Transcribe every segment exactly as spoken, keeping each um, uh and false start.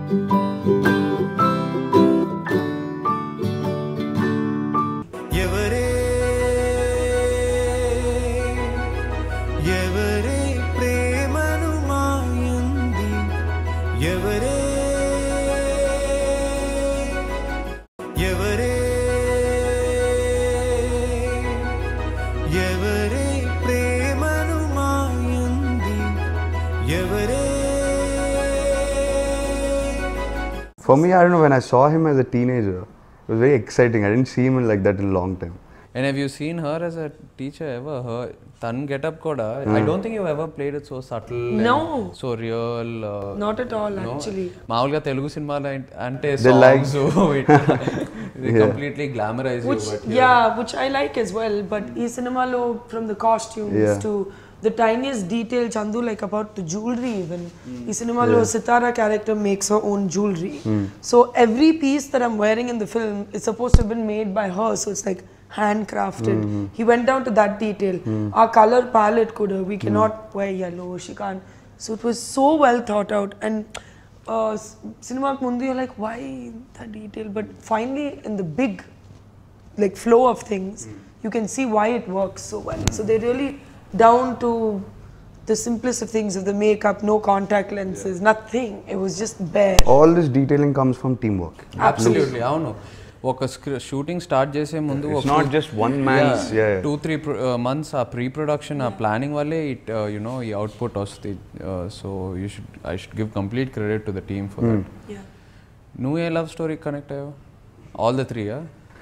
For me, I don't know, when I saw him as a teenager, it was very exciting. I didn't see him like that in a long time. And have you seen her as a teacher ever? Her tan get up koda. Mm. I don't think you've ever played it so subtle. No. And so real. Uh, Not at all, no? Actually. Maulga Telugu cinema ante they songs. Like, so it, they yeah. completely glamorize which, you. But yeah, which I like as well. But ee cinema lo, from the costumes yeah. to the tiniest detail, Chandu, like about the jewelry even. Mm. Ee cinema lo, yeah. Sitara character makes her own jewelry. Mm. So every piece that I'm wearing in the film is supposed to have been made by her. So it's like handcrafted. Mm-hmm. He went down to that detail. Mm. Our color palette could uh, we cannot mm. wear yellow. She can't. So it was so well thought out. And uh, cinema mundu, you're like, why that detail? But finally, in the big, like flow of things, mm. you can see why it works so well. So they really down to the simplest of things, of the makeup, no contact lenses, yeah. nothing. It was just bare. All this detailing comes from teamwork. Absolutely, I don't know. ఒక shooting start చేసే ముందు it's not just one man's two three months uh pre production uh planning వల్లే it you know ఈ output వస్తుంది. So you should I should give complete credit to the team for that. నువ్వు ఏ love story connect అయ్యావు? All the three yeah?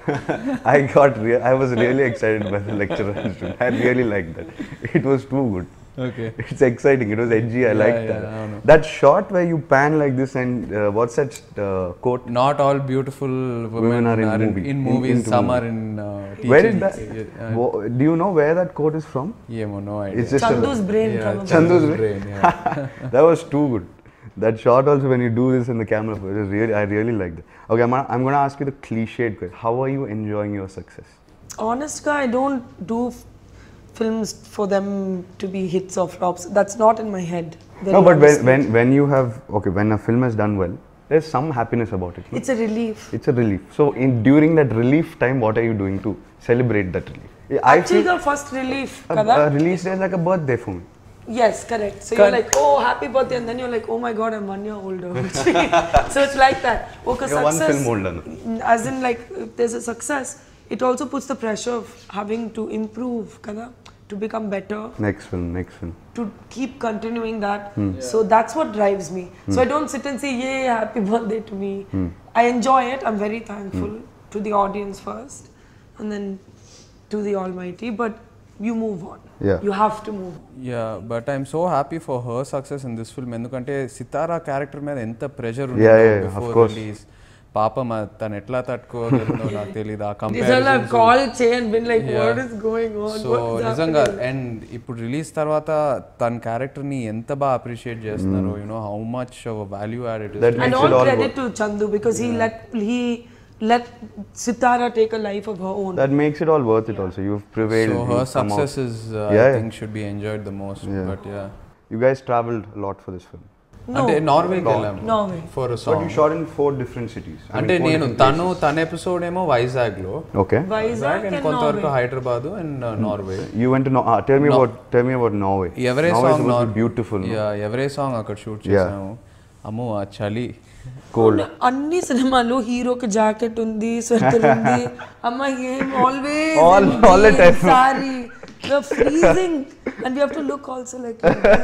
I got real I was really excited by the lecture. I really liked that. It was too good. Okay. It's exciting. It was edgy. I yeah, liked yeah, that. That shot where you pan like this and uh, what's that uh, quote? Not all beautiful women, women are in, are movie. in, in movies. In, some movie. are in uh, teaching. Where is that? Uh, Do you know where that quote is from? Yeah, no idea. It's just Chandu's a, brain. Yeah, probably. Chandu's brain. Yeah. That was too good. That shot also, when you do this in the camera, it is really, I really liked it. Okay, I'm, I'm going to ask you the cliched question. How are you enjoying your success? Honest guy, I don't do films for them to be hits or flops. That's not in my head. No, but when, when when you have, okay, when a film has done well, there's some happiness about it. No? It's a relief. It's a relief. So in during that relief time, what are you doing to celebrate that relief? I Actually, feel the first relief, a, kada? a release day is like a birthday for me. Yes, correct. So correct. You're like, oh, happy birthday, and then you're like, oh my God, I'm one year older. So it's like that. Okay, you're success, one film older. As in, like, if there's a success, it also puts the pressure of having to improve, kada? To become better. Next film, next film. To keep continuing that. Hmm. Yeah. So that's what drives me. Hmm. So I don't sit and say, yay, happy birthday to me. Hmm. I enjoy it. I'm very thankful hmm. to the audience first, and then to the Almighty. But you move on. Yeah. You have to move on. Yeah, but I'm so happy for her success in this film. Endukante Sitara character మీద ఎంత pressure ఉంది yeah, yeah, before of course. release. పాపం తను ఎట్లా తట్టుకోగలుగుతుందో నాకు తెలియదు. ఆ comparison call చేయండి been like what is going on. So నిజంగా అండ్ ఇప్పుడు రిలీజ్ తర్వాత తన క్యారెక్టర్ ని ఎంత బాగా అప్రిషియేట్ చేస్తున్నారు. You know how much of value added it. And all credit to Chandu because he let he let Sitara take a life of her own. That makes it all worth it also. You've prevailed. So her success is uh, yeah, I think should be enjoyed the most. Yeah. But yeah. You guys traveled a lot for this film. No. Ante Norway kellam. Norway. For a song. But you shot in four different cities. Ante nenu tanu tan episode emo Vizag lo. Okay. Vizag and kontavaraku Hyderabad and uh, Norway. You went to no uh, tell me no. about tell me about Norway. Every Norway song was beautiful. Yeah, every song akkada shoot chesamu. Ammo aa chali. Cold. అన్ని సినిమాలు హీరోకి jacket ఉంది, sweater ఉంది, అమ్మ ఏం always all all the time sorry the freezing and we have to look also like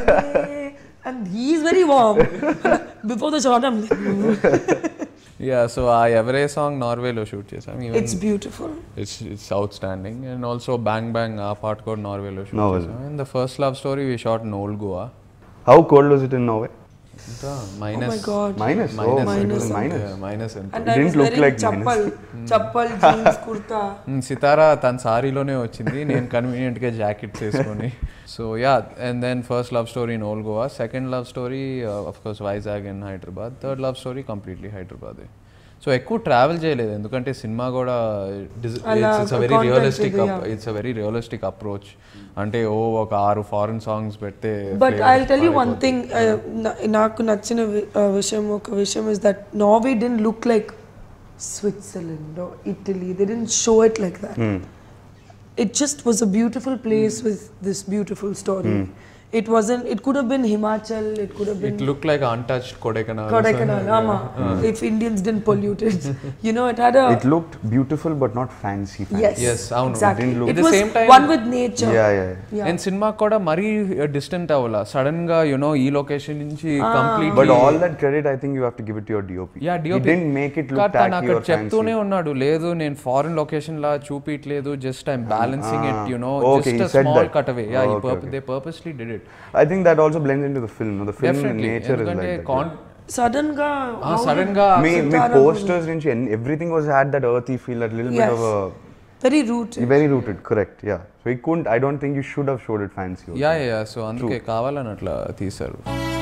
and he is very warm before the shot I'm like yeah, so I every song Norway lo shoot chesam. It's beautiful. It's it's outstanding. And also Bang Bang aa part code Norway lo shoot no, chesam. And the first love story we shot in Old Goa. How cold was it in Norway? Minus. Oh my God. Minus. Minus. Oh, minus. minus. Yeah, minus. And it didn't look like chappal, chappal, jeans, kurta. Sitara tan సారీలోనే వచ్చింది, నేను convenient గా jacket వేసుకొని. So yeah, and then first love story in Old Goa, second love story uh, of course Vizag and Hyderabad, third love story completely Hyderabad. So ఎక్కువ travel చేయలేదు ఎందుకంటే సినిమా కూడా it's very realistic it's a very realistic approach అంటే ఓ ఒక ఆరు foreign songs పెడితే but I will tell you one thing నాకు నచ్చిన విషయం ఒక విషయం is that Norway didn't look like Switzerland or Italy. They didn't show it like that. Mm. It just was a beautiful place mm. with this beautiful story. Mm. It wasn't, it could have been Himachal, it could have been... It looked like untouched Kodaikanal. Kodaikanal, ama. Uh. If Indians didn't pollute it. You know, it had a... It looked beautiful but not fancy fancy. Yes, yes exactly. It, it At was the same time, one with nature. Yeah, yeah. yeah. And cinema kuda mari distant avvala. Sudden ga, you know, ee location nunchi ah. completely... But all that credit, I think you have to give it to your D O P. Yeah, D O P. He didn't make it look tacky or fancy. చెప్తూనే ఉన్నాడు లేదు నేను foreign location లా చూపిట్లేదు just I'm balancing it you know Okay, just he uh said small that. Cut away yeah Oh, okay, okay. they purposely did it. I think that also blends into the film. No? The film Definitely. nature is like that. Con- Sudden ga... Ah, sudden ga... Me, me posters nunchi everything was had that earthy feel, that little yes. bit of a... Very rooted. Very rooted, correct, yeah. So he couldn't, I don't think you should have showed it fancy. Also. Yeah, yeah, yeah. So అందుకే కావాలని అట్లా తీశారు.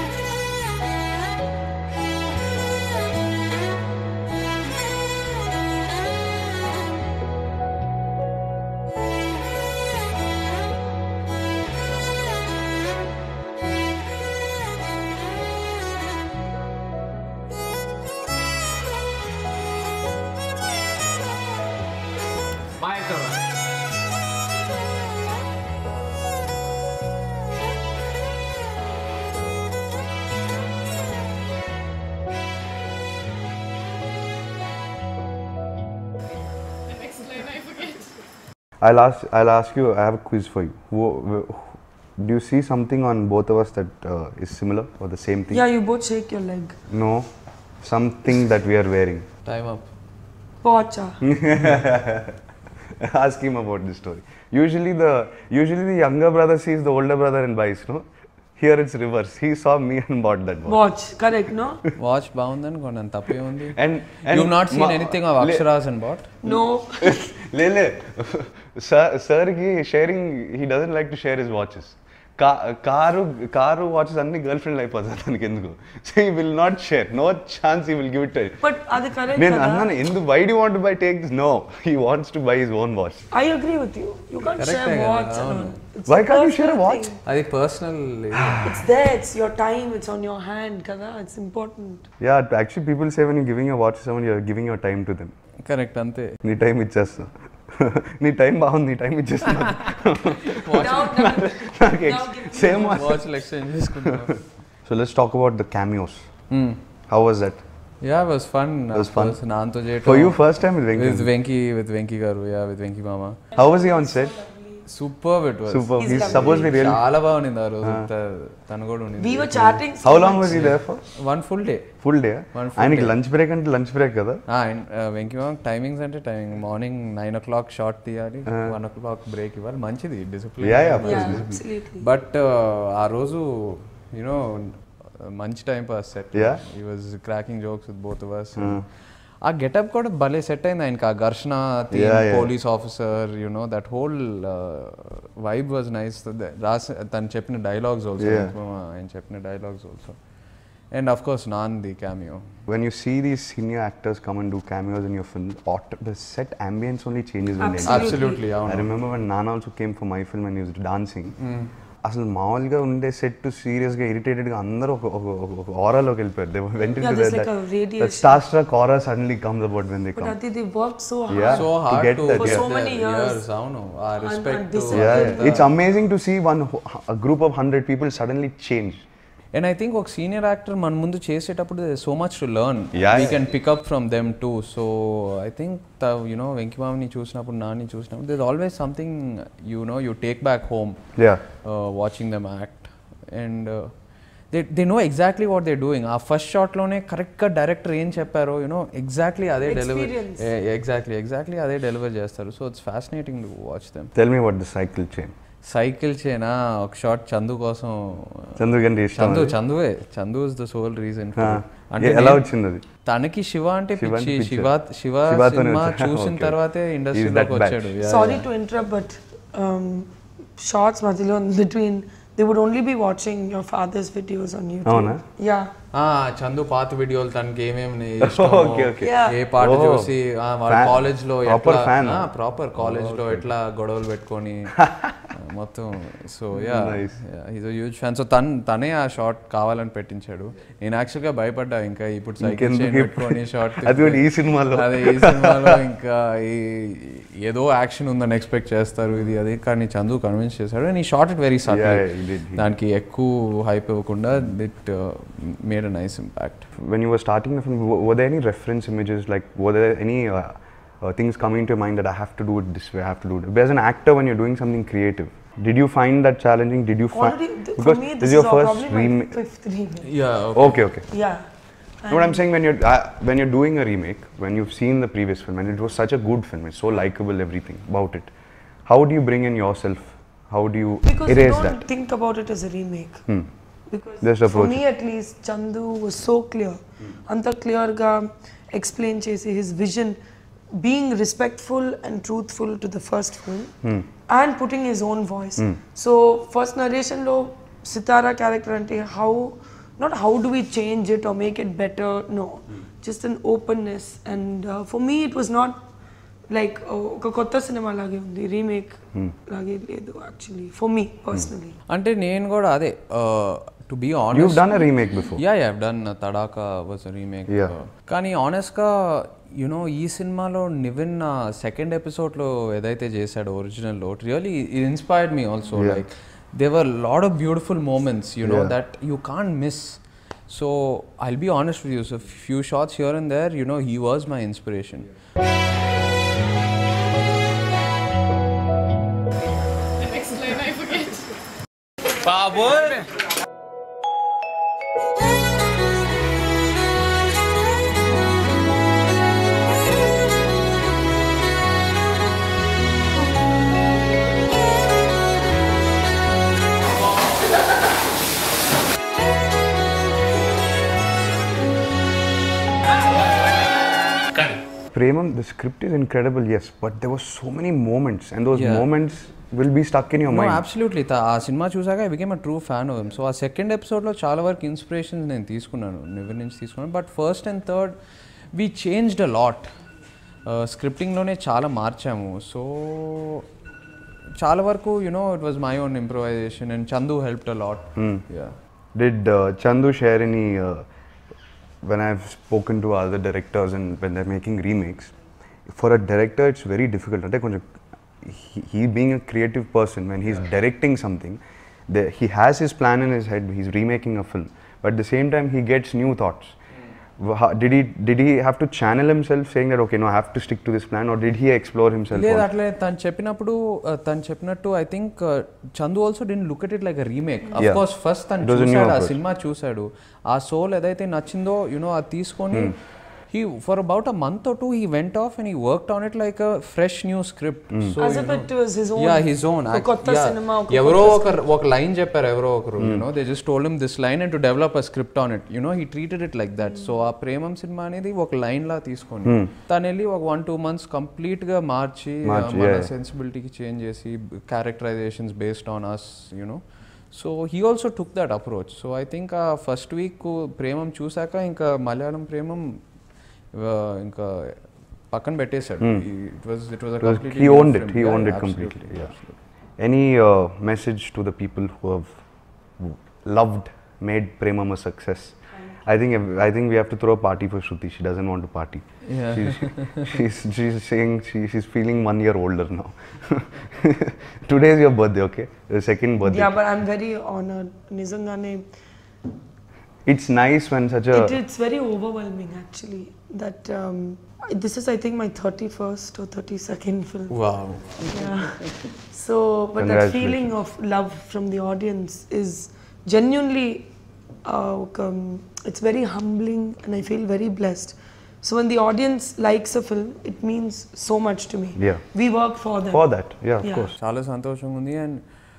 I'll ask, I'll ask you, I have a quiz for you. Who, who, do you see something on both of us that uh, is similar or the same thing? Yeah, you both shake your leg. No, something that we are wearing. Time up. Pocha. Ask him about this story. Usually the, usually the younger brother sees the older brother and buys, no? Here it's reverse. He saw me and bought that watch. Watch, correct, no? Watch బాగుందని కొన్నాను తప్పే ఉంది. And, and you've not seen anything of Aksharas and bought? No. Lele, sir, sir ki sharing, he doesn't like to share his watches. Karu, karu watches అన్ని girlfriend అయిపోతుంది తనకి ఎందుకు. So he will not share. No chance he will give it to her. But అది correct నేను కదా? అన్నాను ఎందుకు, why do you want to buy take this? No, he wants to buy his own watch. I agree with you. You can't Correct share కదా? watch. అవును. It's Why a can't you share a personal watch? thing. అది personal. It's there. It's your time. It's on your hand. Kada. It's important. Yeah, actually people say when you're giving your watch to someone, you're giving your time to them. Correct అంతే. నీ time ఇచ్చేస్తా. నీ time బాగుంది, నీ time ఇచ్చేస్తా. Same watch. Watch exchange చేసుకుంటాం. So let's talk about the cameos. How was that? Yeah, it was fun. It was fun. నాంతో చేయటం. For you first time with Venki? With Venki, with Venki garu. Yeah, with Venki mama. How was he on set? Superb it was. Superb. He's He's lovely. supposed to be really... చాలా బాగుంది ఆ రోజు. తను కూడా ఉంది. We were chatting. So How long much. was he there for? One full day. Full day? One full ఆయనకి day. Lunch break అంటే lunch break కదా? వెంకీ మామ టైమింగ్స్ అంటే timing morning nine o'clock shot తీయాలి, వన్ ఓ క్లాక్ బ్రేక్ ఇవ్వాలి, మంచిది discipline. Yeah, yeah, of course, Yeah, discipline. absolutely. But ఆ రోజు యునో మంచి time pass set. Yeah. He was cracking jokes with both of us. ఆ getup కూడా భలే set అయింది ఆయనకి. ఆ ఘర్షణ, Yeah, yeah. Police officer, you know that whole vibe was nice. రాసి తను చెప్పిన డైలాగ్స్ ఆల్సో, Yeah. ఆయన చెప్పిన dialogues also, and of course నాన్ the cameo. When you see these senior actors come and do cameos in your film, auto- the set ambience only changes when they enter. Absolutely, I అవును. remember when Nana also came for my film and he was dancing. అసలు మామూలుగా ఉండే set సీరియస్గా ఇరిటేటెడ్గా అందరూ ఒక ఒక ఆరాలోకి వెళ్ళిపోయారు. They went into Yeah, there's that, like a that, radiation. that starstruck aura suddenly comes about when they But come. Ati, they worked so hard. Yeah. So to hard get to that, For yeah. so many years. అవును. ఆ And- respect and this is- Yeah, yeah. It's amazing to see one ho- a group of hundred people suddenly change. And I think ఒక senior actor మన ముందు చేసేటప్పుడు so much to learn. Yeah, we yeah. Can pick up from them too. So I think you know వెంకిమామిని చూసినప్పుడు, నాని చూసినప్పుడు, this always something you know you take back home Yeah. Watching them act. And they they know exactly what they doing. ఆ first షాట్లోనే కరెక్ట్గా director ఏం చెప్పారో you know exactly అదే deliver Experience. Exactly exactly అదే డెలివర్ చేస్తారు. So it's fascinating to watch them. Tell me about the cycle chain. Cycle చైనా ఒక షాట్ చందు కోసం. చందు గండి ఇష్టం చందు అది? చందువే Chandu is the sole reason. ఆ. అంటే ఏ- ఎలా నేను- వచ్చింది అది? తనకి శివ అంటే శివ అంటే పిచ్చి. పిచ్చా? శివ శివ శివతోనే సినిమా వచ్చా? చూసిన Okay. తర్వాతే He's ఇండస్ట్రీలోకి that batch. వచ్చాడు. Yeah, Sorry yeah. to interrupt, but um, shots madhilo between they would only be watching your father's videos on YouTube. అవునా? Yeah. చందు పాత వీడియోలు తనకి ఏమేమి Okay, okay. Yeah. ఏ పాట Oh. చూసి ఆ, వాళ్ళ Fan. కాలేజ్ లో Proper fan. ప్రాపర్ కాలేజ్ లో ఎట్లా గొడవలు పెట్టుకొని మొత్తం so yeah Nice. Is a huge fan so తను తనే ఆ షార్ట్ కావాలని పెట్టించాడు. నేను యాక్చువల్ గా భయపడ్డా ఇంకా ఇప్పుడు సైకిల్ ఇంకెందుకు చైన్ ఇప్పుడు? పెట్టుకొని షార్ట్ అది కూడా ఈ సినిమాలో. అదే ఈ సినిమాలో ఇంకా ఈ ఏదో యాక్షన్ ఉందని ఎక్స్పెక్ట్ చేస్తారు ఇది అది కానీ చందు కన్విన్స్ చేశాడు అండ్ ఈ shot it very Yeah, subtle. he did, he దానికి ఎక్కువ హైప్ ఇవ్వకుండా it made a nice impact. When you were starting the film, w- were there any reference images, like were there any uh, uh, things coming to your mind that I have to do it this way, I have to do it? As an actor, when you're doing something creative, did you find that challenging? Did you find Already, th- for because me, this this is your is all first probably my remake? fifth remake. Yeah. Okay, okay. Yeah. No, what I'm saying, when you're uh, when you're doing a remake, when you've seen the previous film and it was such a good film, it's so likable, everything about it. How do you bring in yourself? How do you Because you erase don't that? think about it as a remake. Hmm. Because Just for approach me at least, Chandu was so clear. Anta clear ga explain chesi his vision, being respectful and truthful to the first film, and putting his own voice. So first narration lo Sitara character ante how, not how do we change it or make it better, no, just an openness. And uh, for me it was not like ఒక కొత్త cinema లాగే ఉంది, remake లాగే లేదు actually for me personally. అంటే నేను కూడా అదే to be You've honest done a remake before. Yeah yeah done Tadakha was a remake. Yeah. కానీ ఆనెస్ట్గా యునో ఈ సినిమాలో నివిన్ సెకండ్ ఎపిసోడ్లో ఏదైతే చేశాడో ఒరిజినల్లో it really it inspired me also. Like there are lot of beautiful moments you know that you can't miss. So I'll be honest with you, so few shots here and there you know he was my inspiration. బాబోయ్ Premam, the script is incredible, yes, but there were so many moments, and those Yeah. moments will be stuck in your no mind. Absolutely. ఆ సినిమా చూసాక I became a true fan of him. So ఆ second ఎపిసోడ్లో చాలా వరకు inspirations నేను తీసుకున్నాను, నివర్ నుంచి తీసుకున్నాను. But first and third we changed a lot. స్క్రిప్టింగ్లోనే చాలా మార్చాము. సో చాలా వరకు you know it was my own improvisation and Chandu helped a lot. Did uh, Chandu share any, uh, when I've spoken to other directors and when they're making remakes, for a director it's very difficult. Ante konjam he, he being a creative person, when he's directing something, the, he has his plan in his head, he's remaking a film, but at the same time he gets new thoughts. Wha- how- Did he did he have to channel himself saying that okay, no, I have to stick to this plan, or did he explore himself లేదు also? అట్లే తను చెప్పినప్పుడు uh, తను చెప్పినట్టు I think Chandu also did look at it like a remake. Of Yeah. Course first తను It was a new చూసాడు, ఆ approach. Cinema చూసాడు, ఆ సోల్ ఏదైతే నచ్చిందో యునో అది తీసుకొని he for about a month or two he went off and he worked on it like a fresh new script. So As you if know, it was his own. yeah, his own. ఒక Act- కొత్త yeah. సినిమా, ఒక ఎవరో కొత్త ఒక ఒక line చెప్పారు ఎవరో ఒకరు, you know, they just told him this line and to develop a script on it, you know, he treated it like that. So ఆ ప్రేమం సినిమా అనేది ఒక లైన్ లా తీసుకొని తను వెళ్ళి ఒక వన్ టూ మంత్స్ కంప్లీట్ గా మార్చి మార్చి, మన yeah. సెన్సిబిలిటీకి చేంజ్ చేసి characterisations based on us, you know. So he also took that approach. So I think ఆ ఫస్ట్ వీక్ ప్రేమం చూసాక ఇంకా మలయాళం ప్రేమం uh, ఇంకా పక్కన పెట్టేశాడు. It was it was Because he owned it. He owned it completely. Yeah. Any uh, message to the people who have loved, made Premam a success? I think I think we have to throw a party for Shruti. She doesn't want to party. Yeah. She's, she's she's saying she, she's feeling one year older now. Today is your birthday, okay? The second birthday. Yeah, but I'm very honored. Nizangane, It's nice when such a it, it's very overwhelming actually that um, this is I think my thirty-first or thirty-second film. Wow. Yeah. So, but that Congratulations. feeling of love from the audience is genuinely, uh, um, it's very humbling and I feel very blessed. So when the audience likes a film, it means so much to me. Yeah. We work for them. for that. Yeah, of Yeah. course. చాలా సంతోషంగా ఉంది. And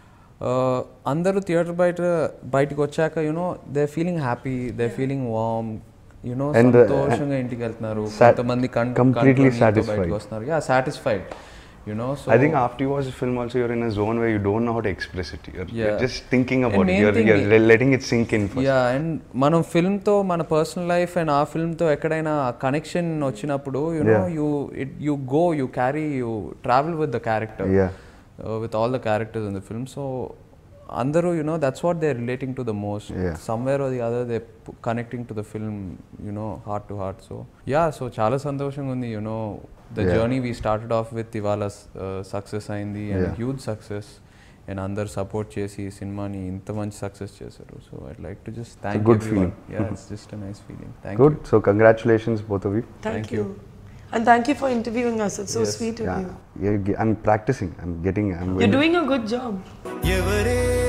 అందరూ theatre బయట బయటకు వచ్చాక you know they feeling happy, they feeling warm, you know And the- సంతోషంగా ఇంటికి వెళ్తున్నారు. Sat- కొంతమంది కం- completely కంట్రోల్ నీతో satisfied. బయటకు వస్తున్నారు. Yeah satisfied. You know, so I think after you watch the film also you're in a zone where you don't know how to express it. You're, Yeah. you're just thinking about And it. main You're, thing you're i- le- letting it sink in first. Yeah and మనం ఫిల్మ్తో మన personal life and ఆ ఫిల్మ్తో ఎక్కడైనా connection వచ్చినప్పుడు you know Yeah. You it you go you carry you travel with the character Yeah. With all the characters in the film so అందరూ you know that's what they relating to the most Yeah. Somewhere or the other they connecting to the film you know heart to heart so yeah so చాలా సంతోషంగా ఉంది you know the Yeah. Journey we started off with ఇవాళ success అయింది and Yeah. Huge success and అందరు support చేసి ఈ సినిమాని ఇంత మంచి సక్సెస్ చేశారు so I'd like to just thank good feeling. Yeah it's just a nice feeling thank Good. So congratulations both of you. Thank, Thank you. you. And thank you for interviewing us. It's so Yes. sweet of Yeah. you. Yeah, I'm practicing. I'm getting. I'm You're doing a good job. ఎవరే